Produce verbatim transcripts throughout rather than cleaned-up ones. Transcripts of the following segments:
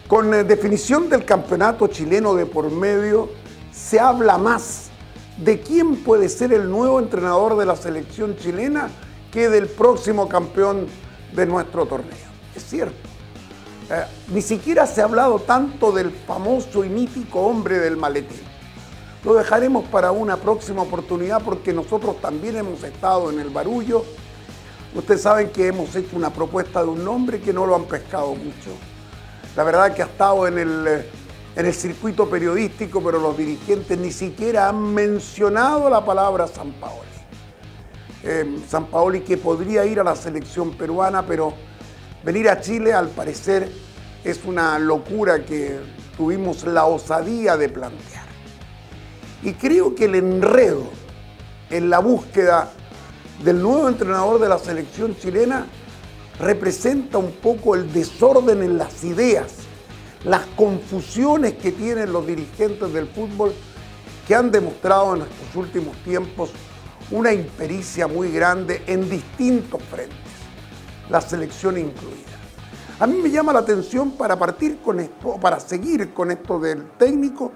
Con eh, definición del campeonato chileno de por medio, se habla más de quién puede ser el nuevo entrenador de la selección chilena que del próximo campeón de nuestro torneo. Es cierto. Eh, ni siquiera se ha hablado tanto del famoso y mítico hombre del maletín. Lo dejaremos para una próxima oportunidad porque nosotros también hemos estado en el barullo. Ustedes saben que hemos hecho una propuesta de un nombre que no lo han pescado mucho. La verdad que ha estado en el, en el circuito periodístico, pero los dirigentes ni siquiera han mencionado la palabra Sampaoli. Eh, Sampaoli que podría ir a la selección peruana, pero venir a Chile al parecer es una locura que tuvimos la osadía de plantear. Y creo que el enredo en la búsqueda del nuevo entrenador de la selección chilena representa un poco el desorden en las ideas, las confusiones que tienen los dirigentes del fútbol que han demostrado en estos últimos tiempos una impericia muy grande en distintos frentes, la selección incluida. A mí me llama la atención para partir con esto, para seguir con esto del técnico,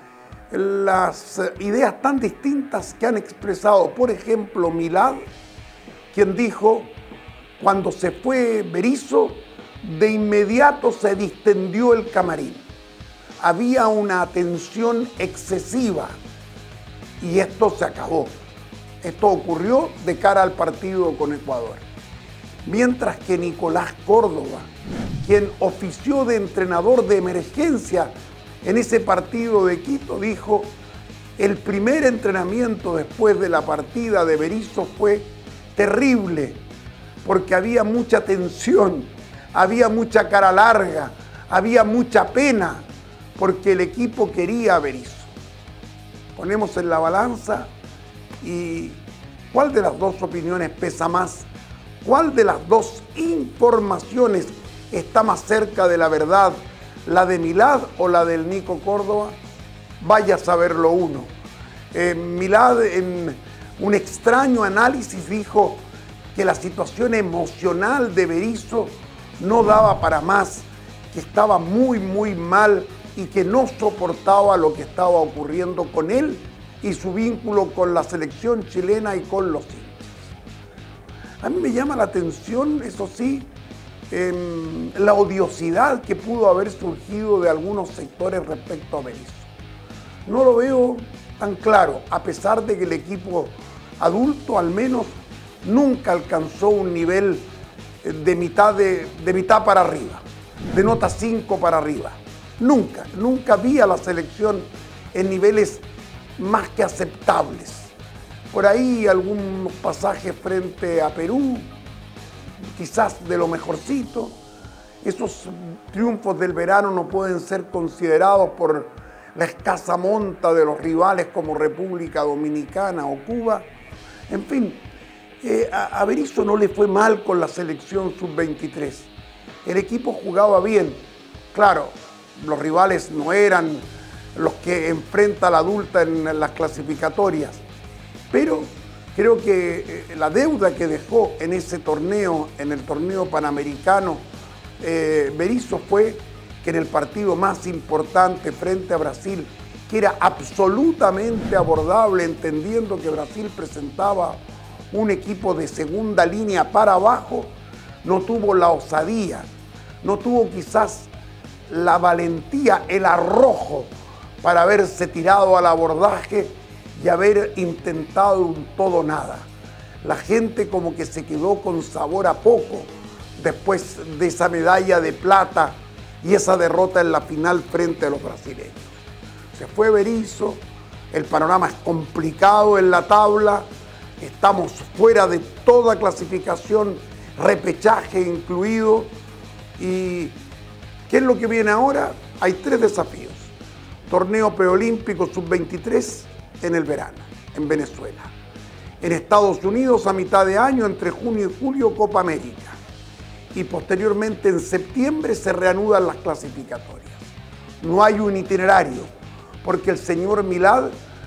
las ideas tan distintas que han expresado, por ejemplo, Milad, quien dijo: cuando se fue Berizzo, de inmediato se distendió el camarín. Había una tensión excesiva y esto se acabó. Esto ocurrió de cara al partido con Ecuador. Mientras que Nicolás Córdoba, quien ofició de entrenador de emergencia en ese partido de Quito, dijo: el primer entrenamiento después de la partida de Berizzo fue terrible, porque había mucha tensión, había mucha cara larga, había mucha pena, porque el equipo quería a Berizzo. Ponemos en la balanza y ¿cuál de las dos opiniones pesa más? ¿Cuál de las dos informaciones está más cerca de la verdad? ¿La de Milad o la del Nico Córdoba? Vaya a saberlo uno. Eh, Milad, en un extraño análisis, dijo que la situación emocional de Berizzo no daba para más, que estaba muy, muy mal y que no soportaba lo que estaba ocurriendo con él y su vínculo con la selección chilena y con los hinchas. A mí me llama la atención, eso sí, eh, la odiosidad que pudo haber surgido de algunos sectores respecto a Berizzo. No lo veo tan claro, a pesar de que el equipo adulto al menos nunca alcanzó un nivel de mitad, de, de mitad para arriba, de nota cinco para arriba. Nunca, nunca vi a la selección en niveles más que aceptables. Por ahí algunos pasajes frente a Perú, quizás de lo mejorcito. Esos triunfos del verano no pueden ser considerados por la escasa monta de los rivales como República Dominicana o Cuba. En fin, eh, a, a Berizzo no le fue mal con la selección sub veintitrés. El equipo jugaba bien. Claro, los rivales no eran los que enfrenta la adulta en las clasificatorias, pero creo que eh, la deuda que dejó en ese torneo, en el torneo panamericano, eh, Berizzo fue que en el partido más importante frente a Brasil, que era absolutamente abordable, entendiendo que Brasil presentaba un equipo de segunda línea para abajo, no tuvo la osadía, no tuvo quizás la valentía, el arrojo para haberse tirado al abordaje y haber intentado un todo nada. La gente como que se quedó con sabor a poco después de esa medalla de plata y esa derrota en la final frente a los brasileños. Se fue Berizzo, el panorama es complicado en la tabla, estamos fuera de toda clasificación, repechaje incluido. ¿Y qué es lo que viene ahora? Hay tres desafíos. Torneo preolímpico sub veintitrés en el verano, en Venezuela. En Estados Unidos a mitad de año, entre junio y julio, Copa América. Y posteriormente en septiembre se reanudan las clasificatorias. No hay un itinerario, porque el señor Milad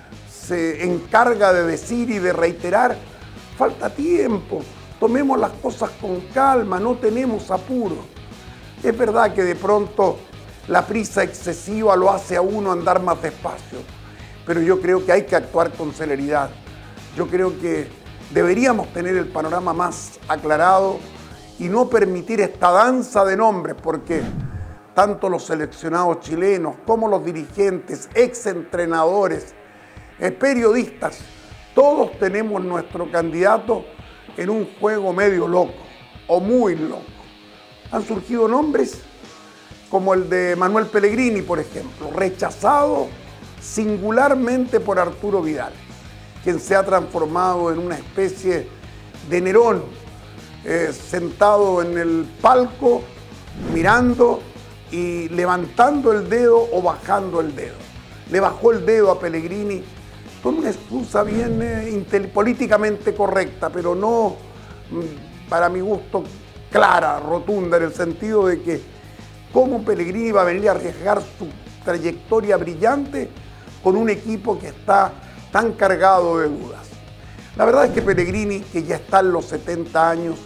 se encarga de decir y de reiterar: falta tiempo, tomemos las cosas con calma, no tenemos apuro. Es verdad que de pronto la prisa excesiva lo hace a uno andar más despacio. Pero yo creo que hay que actuar con celeridad. Yo creo que deberíamos tener el panorama más aclarado y no permitir esta danza de nombres, porque tanto los seleccionados chilenos como los dirigentes, exentrenadores, eh, periodistas, todos tenemos nuestro candidato en un juego medio loco o muy loco. Han surgido nombres como el de Manuel Pellegrini, por ejemplo, rechazado singularmente por Arturo Vidal, quien se ha transformado en una especie de Nerón, eh, sentado en el palco, mirando y levantando el dedo o bajando el dedo. Le bajó el dedo a Pellegrini con una excusa bien eh, políticamente correcta, pero no, para mi gusto, clara, rotunda, en el sentido de que cómo Pellegrini va a venir a arriesgar su trayectoria brillante con un equipo que está tan cargado de dudas. La verdad es que Pellegrini, que ya está en los setenta años,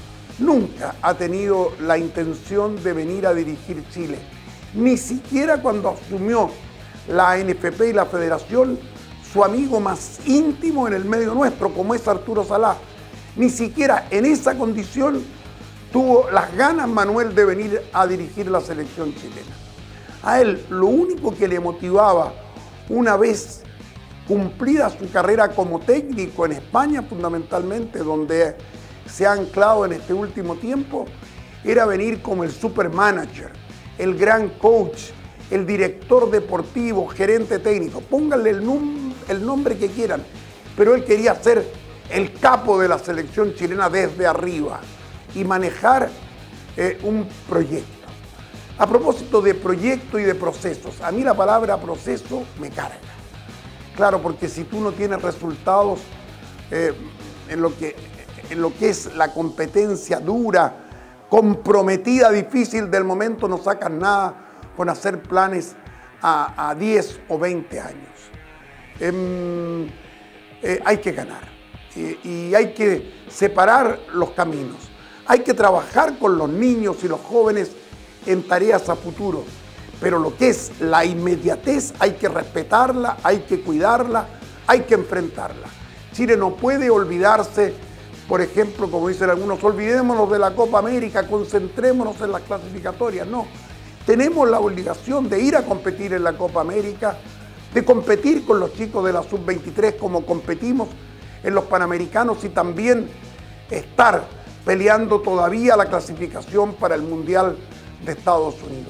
nunca ha tenido la intención de venir a dirigir Chile. Ni siquiera cuando asumió la A N F P y la Federación, su amigo más íntimo en el medio nuestro, como es Arturo Salá, ni siquiera en esa condición tuvo las ganas Manuel de venir a dirigir la selección chilena. A él lo único que le motivaba, una vez cumplida su carrera como técnico en España fundamentalmente, donde se ha anclado en este último tiempo, era venir como el supermanager, el gran coach, el director deportivo, gerente técnico, pónganle el, el nombre que quieran, pero él quería ser el capo de la selección chilena desde arriba y manejar eh, un proyecto. A propósito de proyecto y de procesos, a mí la palabra proceso me carga. Claro, porque si tú no tienes resultados eh, en, lo que, en lo que es la competencia dura, comprometida, difícil del momento, no sacas nada con hacer planes a, a diez o veinte años. Eh, eh, hay que ganar eh, y hay que separar los caminos. Hay que trabajar con los niños y los jóvenes en tareas a futuro, pero lo que es la inmediatez hay que respetarla, hay que cuidarla, hay que enfrentarla. Chile no puede olvidarse, por ejemplo, como dicen algunos, olvidémonos de la Copa América, concentrémonos en las clasificatorias. No, tenemos la obligación de ir a competir en la Copa América, de competir con los chicos de la sub veintitrés como competimos en los Panamericanos y también estar peleando todavía la clasificación para el Mundial de Estados Unidos.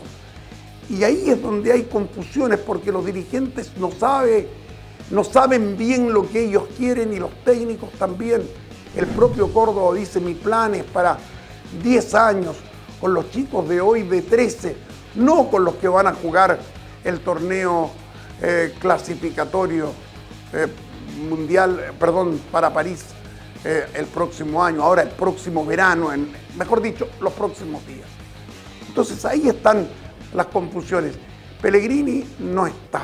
Y ahí es donde hay confusiones, porque los dirigentes no, sabe, no saben bien lo que ellos quieren y los técnicos también. El propio Córdoba dice, mi plan es para diez años, con los chicos de hoy de trece, no con los que van a jugar el torneo eh, clasificatorio eh, mundial, perdón, para París eh, el próximo año, ahora el próximo verano, en, mejor dicho, los próximos días. Entonces ahí están las confusiones. Pellegrini no está.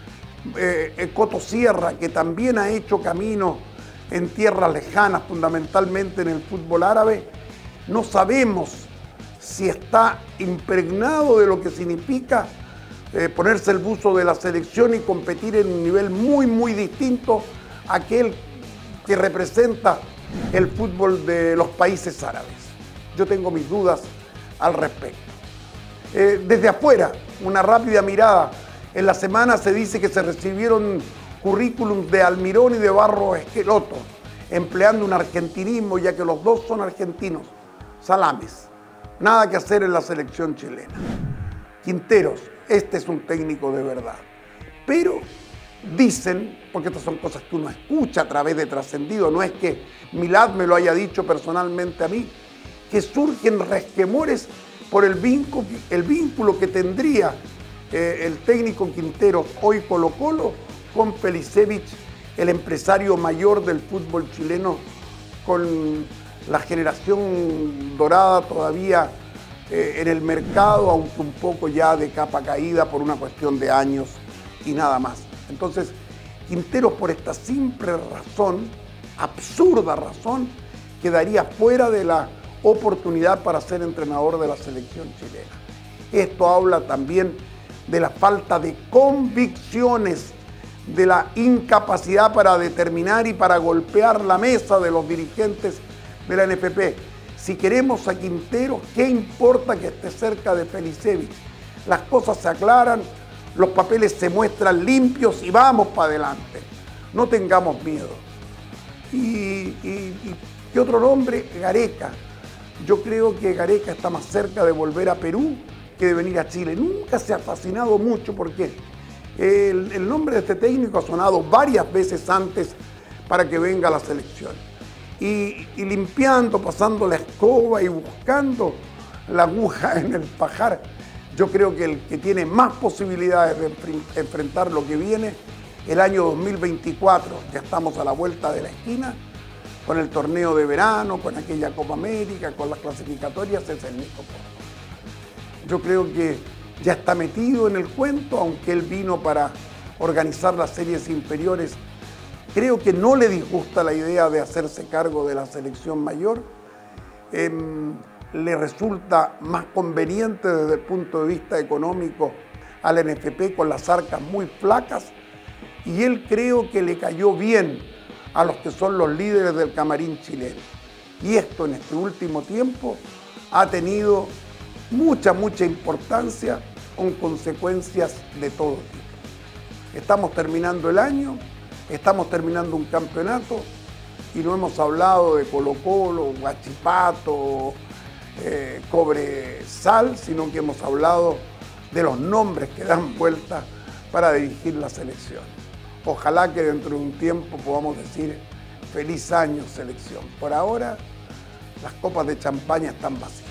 Eh, Coto Sierra, que también ha hecho camino en tierras lejanas, fundamentalmente en el fútbol árabe, no sabemos si está impregnado de lo que significa eh, ponerse el buzo de la selección y competir en un nivel muy, muy distinto a aquel que representa el fútbol de los países árabes. Yo tengo mis dudas al respecto. Eh, desde afuera, una rápida mirada. En la semana se dice que se recibieron currículums de Almirón y de Barros Esqueloto, empleando un argentinismo, ya que los dos son argentinos. Salames. Nada que hacer en la selección chilena. Quinteros, este es un técnico de verdad. Pero dicen, porque estas son cosas que uno escucha a través de Trascendido, no es que Milad me lo haya dicho personalmente a mí, que surgen resquemores por el vínculo, el vínculo que tendría eh, el técnico Quinteros, hoy Colo-Colo, con Felicevich, el empresario mayor del fútbol chileno, con la generación dorada todavía eh, en el mercado, aunque un poco ya de capa caída por una cuestión de años y nada más. Entonces, Quinteros, por esta simple razón, absurda razón, quedaría fuera de la oportunidad para ser entrenador de la selección chilena. Esto habla también de la falta de convicciones, de la incapacidad para determinar y para golpear la mesa de los dirigentes de la N F P. Si queremos a Quintero, ¿qué importa que esté cerca de Felicevich? Las cosas se aclaran, los papeles se muestran limpios y vamos para adelante. No tengamos miedo. Y, y, y ¿qué otro nombre? Gareca. Yo creo que Gareca está más cerca de volver a Perú que de venir a Chile. Nunca se ha fascinado mucho porque el, el nombre de este técnico ha sonado varias veces antes para que venga a la selección. Y, y limpiando, pasando la escoba y buscando la aguja en el pajar, yo creo que el que tiene más posibilidades de enfrentar lo que viene el año dos mil veinticuatro, ya estamos a la vuelta de la esquina, con el torneo de verano, con aquella Copa América, con las clasificatorias, es el Nico Porto. Yo creo que ya está metido en el cuento, aunque él vino para organizar las series inferiores. Creo que no le disgusta la idea de hacerse cargo de la selección mayor. Eh, le resulta más conveniente desde el punto de vista económico al N F P con las arcas muy flacas. Y él creo que le cayó bien a los que son los líderes del camarín chileno. Y esto en este último tiempo ha tenido mucha, mucha importancia con consecuencias de todo tipo. Estamos terminando el año, estamos terminando un campeonato y no hemos hablado de Colo-Colo, Huachipato, eh, Cobresal, sino que hemos hablado de los nombres que dan vuelta para dirigir la selección. Ojalá que dentro de un tiempo podamos decir feliz año selección. Por ahora las copas de champaña están vacías.